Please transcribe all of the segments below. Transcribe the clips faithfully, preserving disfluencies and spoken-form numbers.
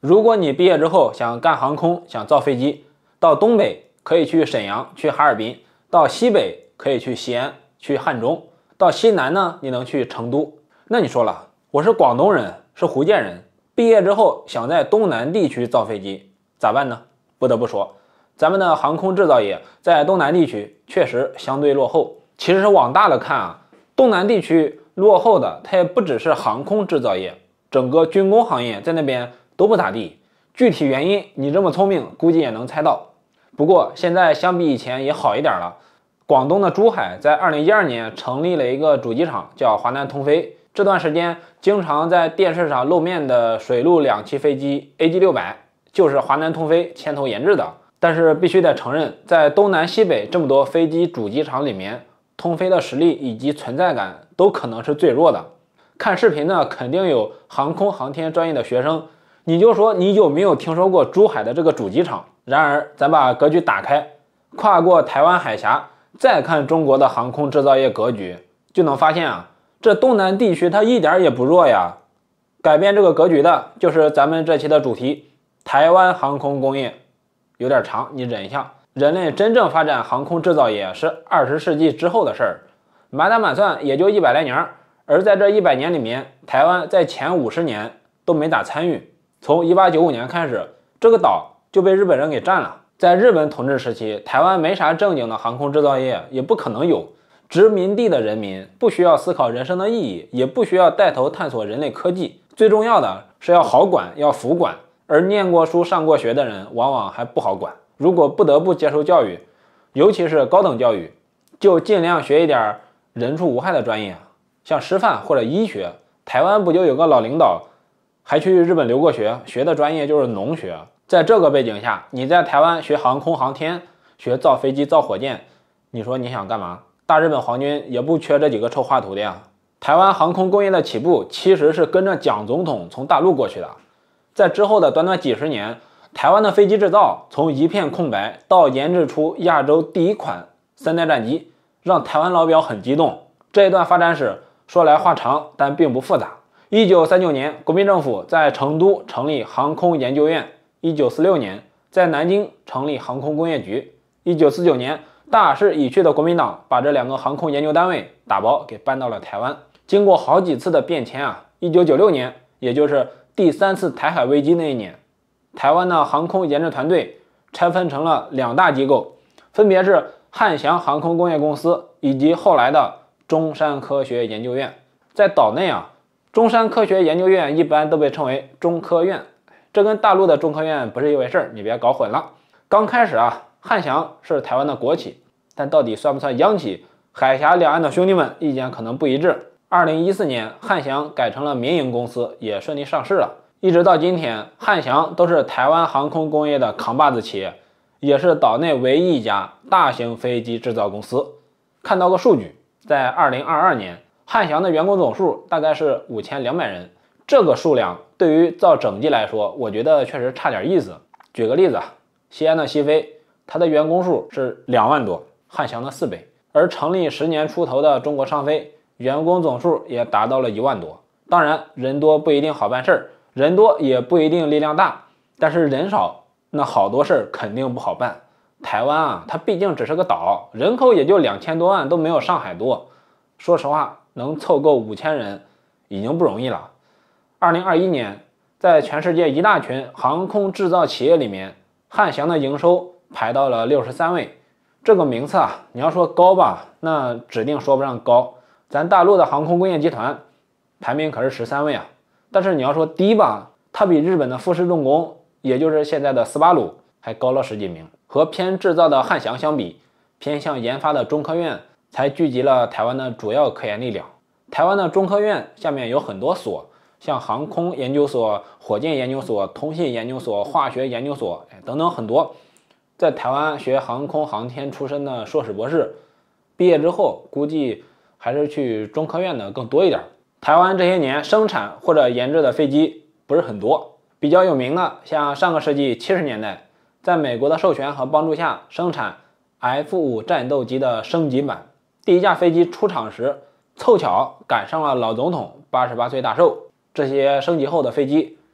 如果你毕业之后想干航空，想造飞机，到东北可以去沈阳、去哈尔滨，到西北可以去西安、去汉中，到西南呢，你能去成都。那你说了，我是广东人，是福建人，毕业之后想在东南地区造飞机，咋办呢？不得不说，咱们的航空制造业在东南地区确实相对落后。其实往大了看啊，东南地区落后的，它也不只是航空制造业，整个军工行业在那边都不咋地。具体原因你这么聪明，估计也能猜到。不过现在相比以前也好一点了。广东的珠海在二零一二年成立了一个主机厂，叫华南通飞。这段时间经常在电视上露面的水陆两栖飞机 A G 六百 就是华南通飞牵头研制的。但是必须得承认，在东南西北这么多飞机主机厂里面，通飞的实力以及存在感都可能是最弱的。看视频呢，肯定有航空航天专业的学生，你就说你有没有听说过珠海的这个主机厂？然而咱把格局打开，跨过台湾海峡，再看中国的航空制造业格局，就能发现啊，这东南地区它一点也不弱呀。改变这个格局的就是咱们这期的主题，台湾航空工业。有点长，你忍一下。人类真正发展航空制造业是二十世纪之后的事儿，满打满算也就一百来年。而在这一百年里面，台湾在前五十年都没咋参与。从一八九五年开始，这个岛就被日本人给占了。在日本统治时期，台湾没啥正经的航空制造业，也不可能有。殖民地的人民不需要思考人生的意义，也不需要带头探索人类科技，最重要的是要好管，要服管。而念过书上过学的人往往还不好管，如果不得不接受教育，尤其是高等教育，就尽量学一点人畜无害的专业，像师范或者医学。台湾不就有个老领导还去日本留过学，学的专业就是农学。在这个背景下，你在台湾学航空航天，学造飞机造火箭，你说你想干嘛？大日本皇军也不缺这几个臭画图的呀。台湾航空工业的起步其实是跟着蒋总统从大陆过去的。在之后的短短几十年，台湾的飞机制造从一片空白到研制出亚洲第一款三代战机，让台湾老表很激动。这一段发展史说来话长，但并不复杂。一九三九年，国民政府在成都成立航空研究院；一九四六年，在南京成立航空工业局；一九四九年，大势已去的国民党把这两个航空研究单位打包给搬到了台湾。经过好几次的变迁啊，一九九六年，也就是第三次台海危机那一年，台湾的航空研制团队拆分成了两大机构，分别是汉翔航空工业公司以及后来的中山科学研究院。在岛内啊，中山科学研究院一般都被称为中科院，这跟大陆的中科院不是一回事儿，你别搞混了。刚开始啊，汉翔是台湾的国企，但到底算不算央企，海峡两岸的兄弟们意见可能不一致。二零一四年，汉翔改成了民营公司，也顺利上市了。一直到今天，汉翔都是台湾航空工业的扛把子企业，也是岛内唯一一家大型飞机制造公司。看到个数据，在二零二二年，汉翔的员工总数大概是五千两百人。这个数量对于造整机来说，我觉得确实差点意思。举个例子啊，西安的西飞，它的员工数是两万多，汉翔的四倍。而成立十年出头的中国商飞，员工总数也达到了一万多。当然，人多不一定好办事儿，人多也不一定力量大，但是人少，那好多事儿肯定不好办。台湾啊，它毕竟只是个岛，人口也就两千多万，都没有上海多。说实话，能凑够五千人已经不容易了。二零二一年，在全世界一大群航空制造企业里面，汉翔的营收排到了六十三位。这个名次啊，你要说高吧，那指定说不上高。咱大陆的航空工业集团排名可是十三位啊，但是你要说低吧，它比日本的富士重工，也就是现在的斯巴鲁还高了十几名。和偏制造的汉翔相比，偏向研发的中科院才聚集了台湾的主要科研力量。台湾的中科院下面有很多所，像航空研究所、火箭研究所、通信研究所、化学研究所等等很多。在台湾学航空航天出身的硕士博士，毕业之后估计还是去中科院的更多一点。台湾这些年生产或者研制的飞机不是很多，比较有名的像上个世纪七十年代，在美国的授权和帮助下生产 F 五 战斗机的升级版。第一架飞机出厂时，凑巧赶上了老总统八十八岁大寿。这些升级后的飞机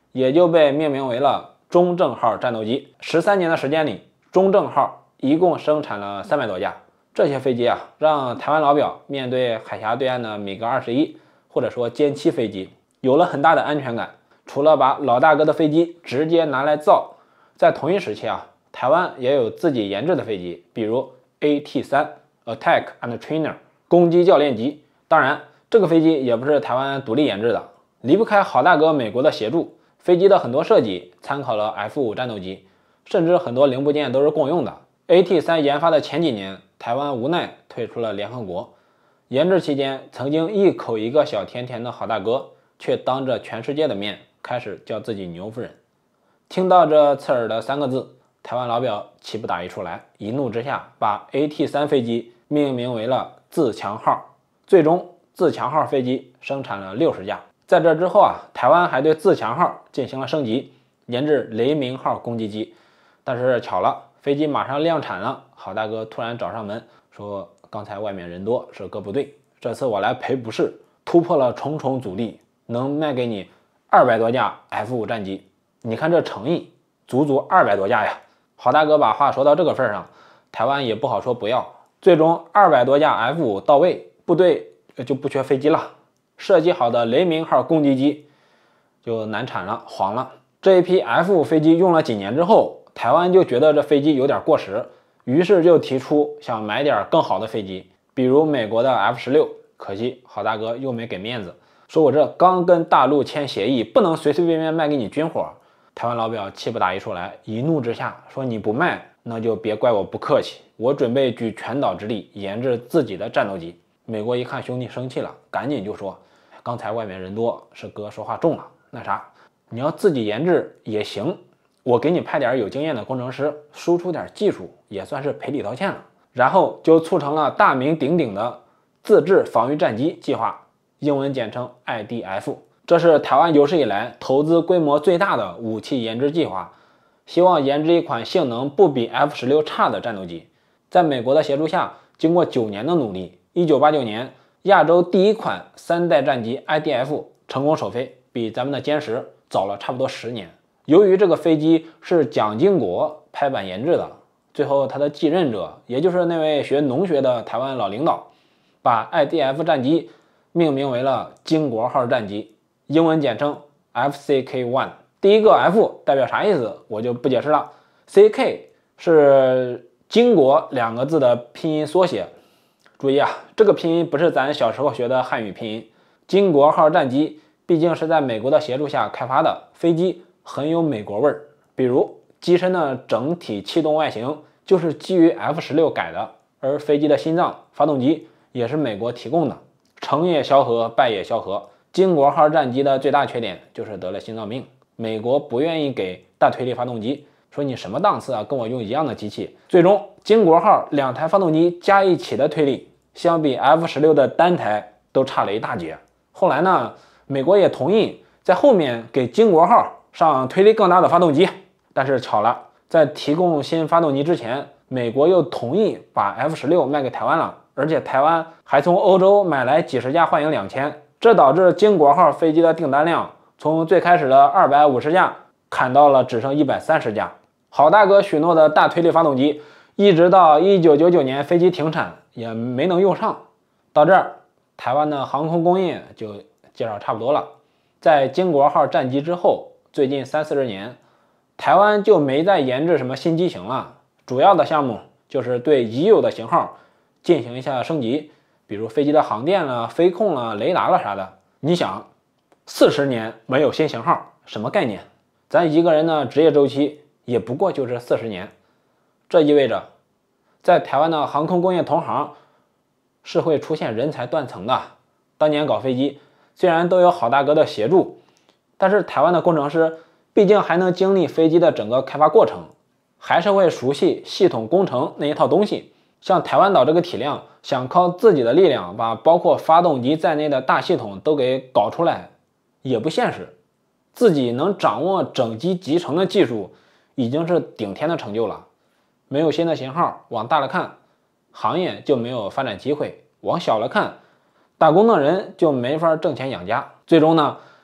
也就被命名为了中正号战斗机。十三年的时间里，中正号一共生产了三百多架。这些飞机啊，让台湾老表面对海峡对岸的米格二十一或者说歼七飞机有了很大的安全感。除了把老大哥的飞机直接拿来造，在同一时期啊，台湾也有自己研制的飞机，比如 A T 三 Attack and Trainer 攻击教练机。当然，这个飞机也不是台湾独立研制的，离不开好大哥美国的协助。飞机的很多设计参考了 F 五战斗机，甚至很多零部件都是共用的。A T 三 研发的前几年，台湾无奈退出了联合国。研制期间，曾经一口一个小甜甜的好大哥，却当着全世界的面开始叫自己牛夫人。听到这刺耳的三个字，台湾老表气不打一处来，一怒之下把 A T 三 飞机命名为了自强号。最终，自强号飞机生产了六十架。在这之后啊，台湾还对自强号进行了升级，研制雷明号攻击机。但是巧了，飞机马上量产了，好大哥突然找上门说，刚才外面人多，是哥不对，这次我来赔不是，突破了重重阻力，能卖给你二百多架 F 五战机。你看这诚意，足足二百多架呀！好大哥把话说到这个份上，台湾也不好说不要。最终二百多架 F 五到位，部队就不缺飞机了。设计好的雷明号攻击机就难产了，黄了。这一批 F 五飞机用了几年之后，台湾就觉得这飞机有点过时，于是就提出想买点更好的飞机，比如美国的 F 十六。可惜好大哥又没给面子，说我这刚跟大陆签协议，不能随随便便卖给你军火。台湾老表气不打一处来，一怒之下说，你不卖，那就别怪我不客气，我准备举全岛之力研制自己的战斗机。美国一看兄弟生气了，赶紧就说，刚才外面人多，是哥说话重了，那啥，你要自己研制也行，我给你派点有经验的工程师，输出点技术，也算是赔礼道歉了。然后就促成了大名鼎鼎的自制防御战机计划，英文简称 I D F。 这是台湾有史以来投资规模最大的武器研制计划，希望研制一款性能不比 F 十六 差的战斗机。在美国的协助下，经过九年的努力，一九八九年亚洲第一款三代战机 I D F 成功首飞，比咱们的歼十早了差不多十年。由于这个飞机是蒋经国拍板研制的，最后他的继任者，也就是那位学农学的台湾老领导，把 I D F 战机命名为了经国号战机，英文简称 F C K 一。 第一个 F 代表啥意思我就不解释了， C K 是经国两个字的拼音缩写。注意啊，这个拼音不是咱小时候学的汉语拼音。经国号战机毕竟是在美国的协助下开发的，飞机很有美国味儿，比如机身的整体气动外形就是基于 F 十六 改的，而飞机的心脏发动机也是美国提供的。成也萧何，败也萧何。经国号战机的最大缺点就是得了心脏病，美国不愿意给大推力发动机，说你什么档次啊，跟我用一样的机器。最终经国号两台发动机加一起的推力相比 F 十六 的单台都差了一大截。后来呢，美国也同意在后面给经国号上推力更大的发动机，但是巧了，在提供新发动机之前，美国又同意把 F 十六 卖给台湾了，而且台湾还从欧洲买来几十架幻影两千，这导致经国号飞机的订单量从最开始的二百五十架砍到了只剩一百三十架。好大哥许诺的大推力发动机一直到一九九九年飞机停产也没能用上。到这儿，台湾的航空工业就介绍差不多了。在经国号战机之后，最近三四十年，台湾就没再研制什么新机型了，主要的项目就是对已有的型号进行一下升级，比如飞机的航电了、飞控了、雷达了啥的。你想，四十年没有新型号，什么概念？咱一个人的职业周期也不过就是四十年，这意味着在台湾的航空工业同行是会出现人才断层的。当年搞飞机虽然都有好大哥的协助，但是台湾的工程师毕竟还能经历飞机的整个开发过程，还是会熟悉系统工程那一套东西。像台湾岛这个体量，想靠自己的力量把包括发动机在内的大系统都给搞出来也不现实。自己能掌握整机集成的技术已经是顶天的成就了。没有新的型号，往大了看，行业就没有发展机会；往小了看，打工的人就没法挣钱养家。最终呢，经过 I D F 战机的研制，台湾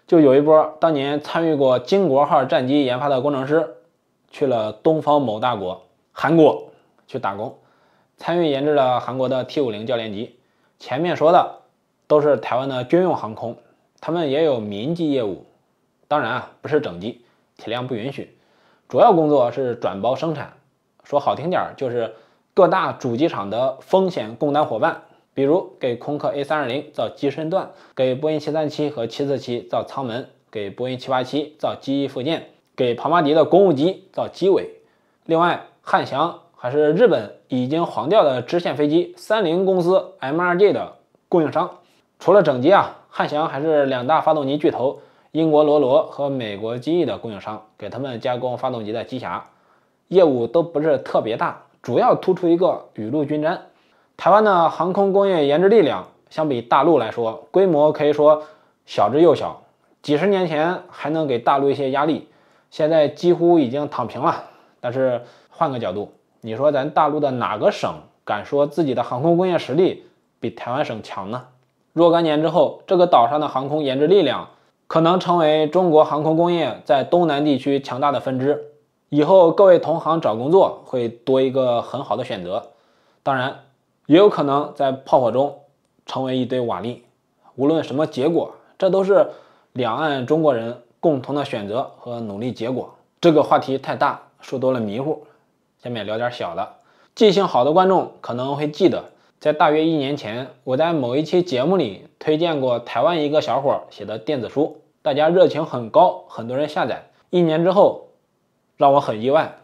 就有一波当年参与过金国号战机研发的工程师，去了东方某大国韩国去打工，参与研制了韩国的 T 五十 教练机。前面说的都是台湾的军用航空，他们也有民机业务，当然啊不是整机，体量不允许，主要工作是转包生产，说好听点就是各大主机厂的风险共担伙伴，比如给空客 A 三二零 造机身段，给波音七三七和七四七造舱门，给波音七八七造机翼附件，给庞巴迪的公务机造机尾。另外，汉翔还是日本已经黄掉的支线飞机三菱公司 M 二 G 的供应商。除了整机啊，汉翔还是两大发动机巨头英国罗罗和美国机翼的供应商，给他们加工发动机的机匣，业务都不是特别大，主要突出一个雨露均沾。台湾的航空工业研制力量相比大陆来说，规模可以说小之又小，几十年前还能给大陆一些压力，现在几乎已经躺平了。但是换个角度，你说咱大陆的哪个省敢说自己的航空工业实力比台湾省强呢？若干年之后，这个岛上的航空研制力量可能成为中国航空工业在东南地区强大的分支，以后各位同行找工作会多一个很好的选择。当然也有可能在炮火中成为一堆瓦砾。无论什么结果，这都是两岸中国人共同的选择和努力结果。这个话题太大，说多了迷糊，下面聊点小的。记性好的观众可能会记得，在大约一年前，我在某一期节目里推荐过台湾一个小伙写的电子书，大家热情很高，很多人下载。一年之后，让我很意外，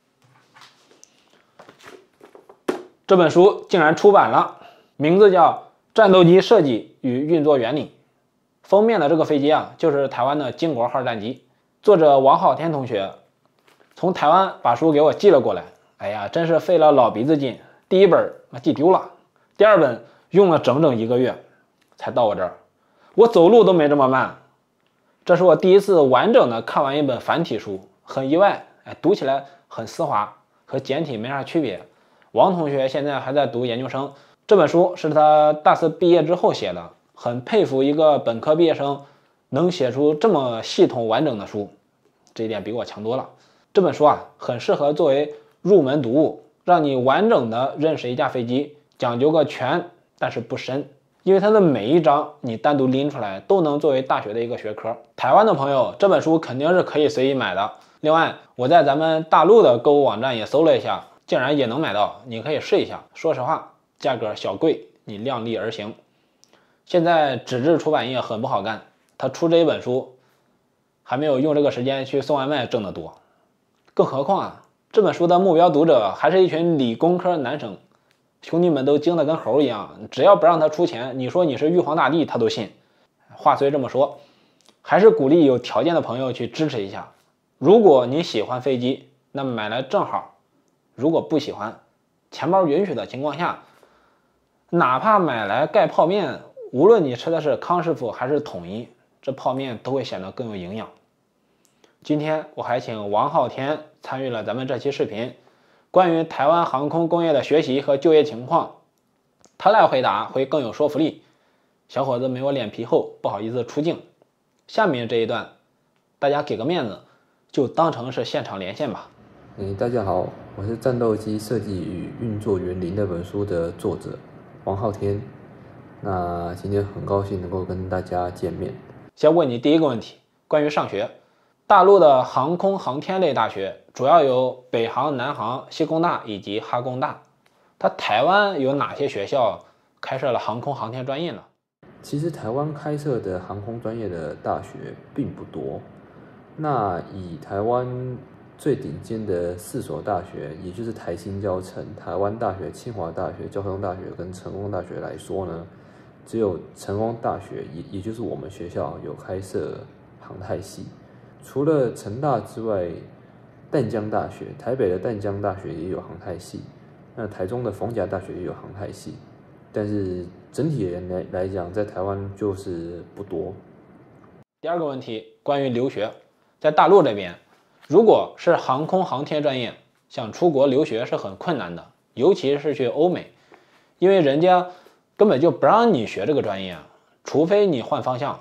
这本书竟然出版了，名字叫《战斗机设计与运作原理》。封面的这个飞机啊，就是台湾的金国号战机。作者王浩天同学从台湾把书给我寄了过来，哎呀，真是费了老鼻子劲。第一本寄丢了，第二本用了整整一个月才到我这儿，我走路都没这么慢。这是我第一次完整的看完一本繁体书，很意外，哎，读起来很丝滑，和简体没啥区别。王同学现在还在读研究生，这本书是他大四毕业之后写的，很佩服一个本科毕业生能写出这么系统完整的书，这一点比我强多了。这本书啊，很适合作为入门读物，让你完整的认识一架飞机，讲究个全但是不深，因为它的每一章你单独拎出来都能作为大学的一个学科。台湾的朋友，这本书肯定是可以随意买的。另外，我在咱们大陆的购物网站也搜了一下，竟然也能买到，你可以试一下。说实话，价格小贵，你量力而行。现在纸质出版业很不好干，他出这一本书还没有用这个时间去送外卖挣得多。更何况啊，这本书的目标读者还是一群理工科男生，兄弟们都精得跟猴一样，只要不让他出钱，你说你是玉皇大帝他都信。话虽这么说，还是鼓励有条件的朋友去支持一下。如果你喜欢飞机，那么买来正好；如果不喜欢，钱包允许的情况下，哪怕买来盖泡面，无论你吃的是康师傅还是统一，这泡面都会显得更有营养。今天我还请王浩天参与了咱们这期视频，关于台湾航空工业的学习和就业情况，他来回答会更有说服力。小伙子没我脸皮厚，不好意思出镜。下面这一段，大家给个面子，就当成是现场连线吧。 诶，大家好，我是《战斗机设计与运作原理》那本书的作者王浩天。那今天很高兴能够跟大家见面。 先问你第一个问题，关于上学。大陆的航空航天类大学主要有北航、南航、西工大以及哈工大。它台湾有哪些学校开设了航空航天专业呢？ 其实台湾开设的航空专业的大学并不多。那以台湾最顶尖的四所大学，也就是台清交成、台湾大学、清华大学、交通大学跟成功大学来说呢，只有成功大学，也也就是我们学校有开设航太系。除了成大之外，淡江大学、台北的淡江大学也有航太系，那台中的逢甲大学也有航太系，但是整体而言来来讲，在台湾就是不多。 第二个问题，关于留学，在大陆这边，如果是航空航天专业，想出国留学是很困难的，尤其是去欧美，因为人家根本就不让你学这个专业啊，除非你换方向。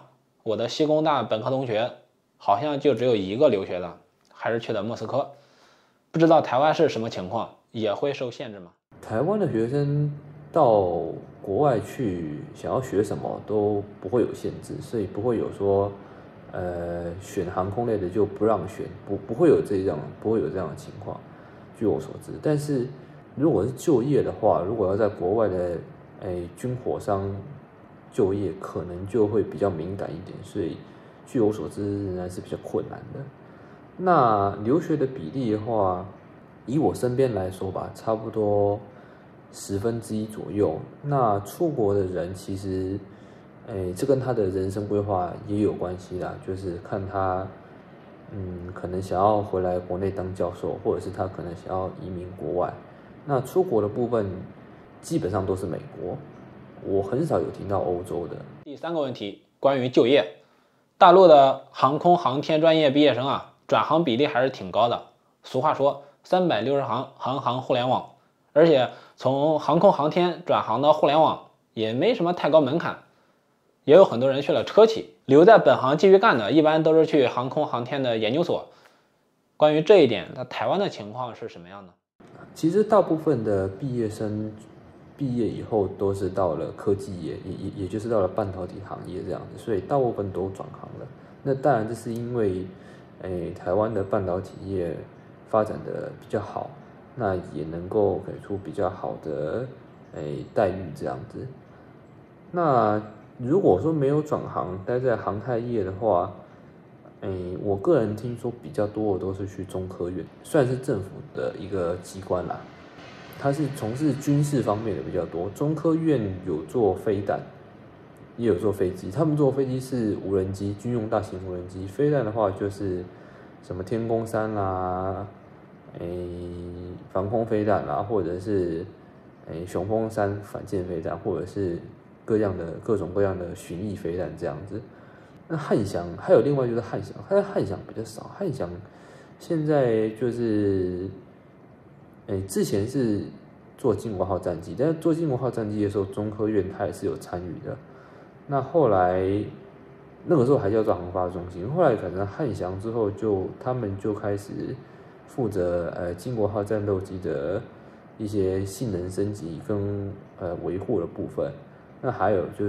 我的西工大本科同学好像就只有一个留学的，还是去的莫斯科。不知道台湾是什么情况，也会受限制吗？ 台湾的学生到国外去想要学什么都不会有限制，所以不会有说呃选航空类的就不让选，不不会有这样不会有这样的情况，据我所知。但是如果是就业的话，如果要在国外的哎军火商就业，可能就会比较敏感一点，所以据我所知仍然是比较困难的。那留学的比例的话，以我身边来说吧，差不多十分之一左右。那出国的人其实，哎，这跟他的人生规划也有关系啦，就是看他，嗯，可能想要回来国内当教授，或者是他可能想要移民国外。那出国的部分基本上都是美国，我很少有听到欧洲的。 第三个问题，关于就业，大陆的航空航天专业毕业生啊，转行比例还是挺高的。俗话说三百六十行，行行互联网，而且从航空航天转行到互联网也没什么太高门槛，也有很多人去了车企，留在本行继续干的，一般都是去航空航天的研究所。关于这一点，那台湾的情况是什么样的？ 其实大部分的毕业生毕业以后都是到了科技业，也也也就是到了半导体行业这样子，所以大部分都转行了。那当然这是因为，诶，台湾的半导体业发展的比较好，那也能够给出比较好的诶待遇这样子。那如果说没有转行，待在航太业的话，诶，我个人听说比较多的都是去中科院，算是政府的一个机关啦。它是从事军事方面的比较多。中科院有做飞弹，也有做飞机。他们做飞机是无人机，军用大型无人机。飞弹的话就是什么天宫三啦，诶，防空飞弹啦，或者是诶雄风三反舰飞弹，或者是各样的各种各样的巡弋飞弹这样子。那汉翔还有另外就是汉翔，但是汉翔比较少。汉翔现在就是，诶，之前是做经国号战机，但是做经国号战机的时候，中科院它也是有参与的。那后来那个时候还叫做航发中心，后来改成汉翔之后就，就他们就开始负责呃经国号战斗机的一些性能升级跟呃维护的部分。那还有就是。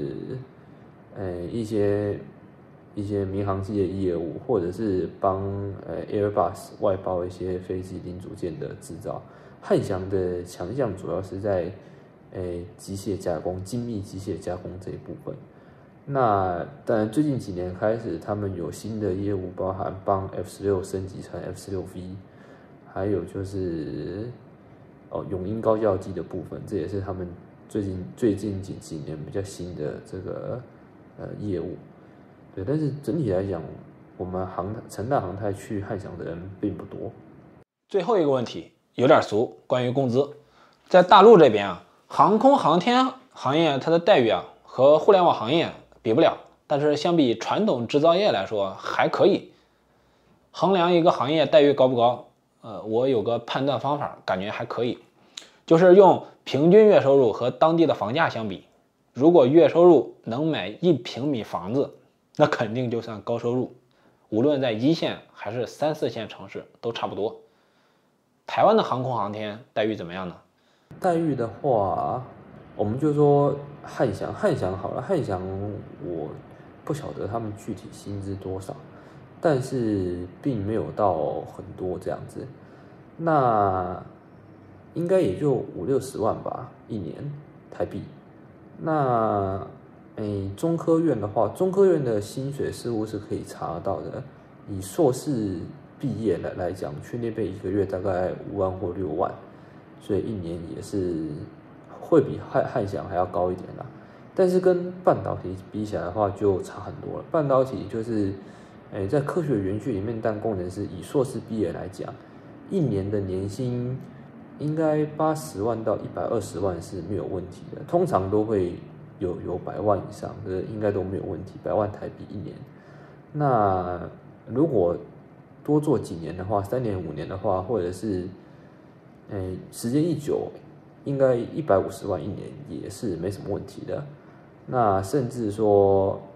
呃，一些一些民航机的业务，或者是帮呃 Airbus 外包一些飞机零组件的制造。汉翔的强项主要是在呃机械加工、精密机械加工这一部分。那当然，最近几年开始，他们有新的业务，包含帮 F 十六升级成 F 十六 V， 还有就是哦永鹰高教机的部分，这也是他们最近最近几几年比较新的这个。呃，业务，对，但是整体来讲，我们航成大航太去汉翔的人并不多。 最后一个问题有点俗，关于工资，在大陆这边啊，航空航天行业它的待遇啊和互联网行业比不了，但是相比传统制造业来说还可以。衡量一个行业待遇高不高，呃，我有个判断方法，感觉还可以，就是用平均月收入和当地的房价相比。如果月收入能买一平米房子，那肯定就算高收入，无论在一线还是三四线城市都差不多。台湾的航空航天待遇怎么样呢？ 待遇的话，我们就说汉翔，汉翔好了，汉翔我不晓得他们具体薪资多少，但是并没有到很多这样子，那应该也就五六十万吧，一年台币。那，诶，中科院的话，中科院的薪水似乎是可以查到的。以硕士毕业来来讲，去那边一个月大概五万或六万，所以一年也是会比汉汉翔还要高一点啦。但是跟半导体比起来的话，就差很多了。半导体就是，诶，在科学园区里面当工程师，以硕士毕业来讲，一年的年薪。应该八十万到一百二十万是没有问题的，通常都会有有百万以上，这应该都没有问题，百万台币一年。那如果多做几年的话，三年五年的话，或者是，诶时间一久，应该一百五十万一年也是没什么问题的。那甚至说，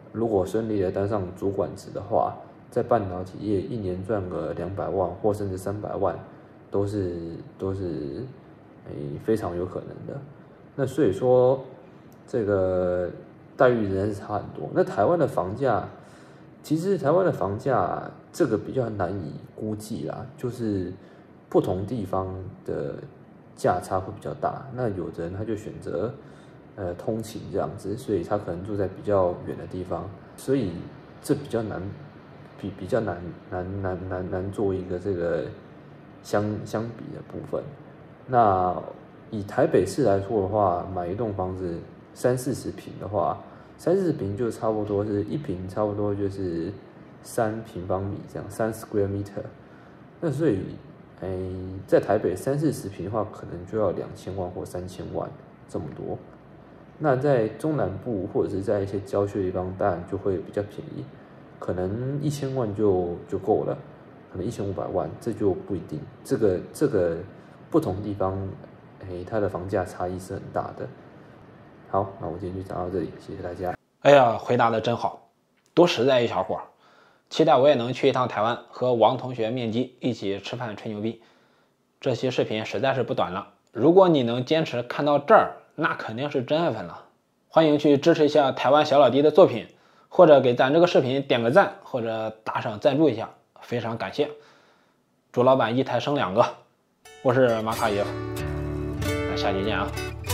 如果顺利的当上主管职的话，在半导体业一年赚个两百万或甚至三百万，都是都是诶非常有可能的。那所以说，这个待遇仍然是差很多。那台湾的房价，其实台湾的房价这个比较难以估计啦，就是不同地方的价差会比较大。那有的人他就选择呃通勤这样子，所以他可能住在比较远的地方，所以这比较难，比比较难难难难难做一个这个相相比的部分。那以台北市来说的话，买一栋房子三四十平的话，三四十平就差不多是一平，差不多就是三平方米这样，三 square meter。那所以，哎，在台北三四十平的话，可能就要两千万或三千万这么多。那在中南部或者是在一些郊区的地方，当然就会比较便宜，可能一千万就就够了，可能一千五百万，这就不一定。这个这个不同地方。哎，它的房价差异是很大的。好，那我今天就讲到这里，谢谢大家。 哎呀，回答的真好，多实在一小伙儿，期待我也能去一趟台湾，和王同学面基，一起吃饭吹牛逼。这期视频实在是不短了，如果你能坚持看到这儿，那肯定是真爱粉了。欢迎去支持一下台湾小老弟的作品，或者给咱这个视频点个赞，或者打赏赞助一下，非常感谢。祝老板一台生两个。我是马卡耶夫。下期见啊！